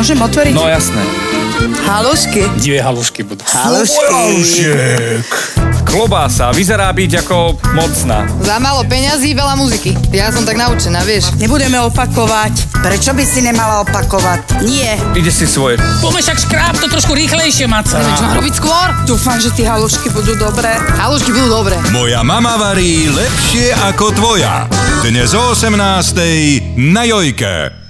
Môžem otvoriť? No jasné. Halušky. Dve halušky budú. Halušky. Klobása, vyzerá byť ako mocná. Za málo peňazí, veľa muziky. Ja som tak naučená, vieš. Nebudeme opakovať. Prečo by si nemala opakovať? Nie. Ide si svoje. Poďme však škráb to trošku rýchlejšie, Maca. Neviem, čo mám robiť skôr? Dúfam, že tie halušky budú dobré. Halušky budú dobré. Moja mama varí lepšie ako tvoja. Dnes o 18:00 na Jojke.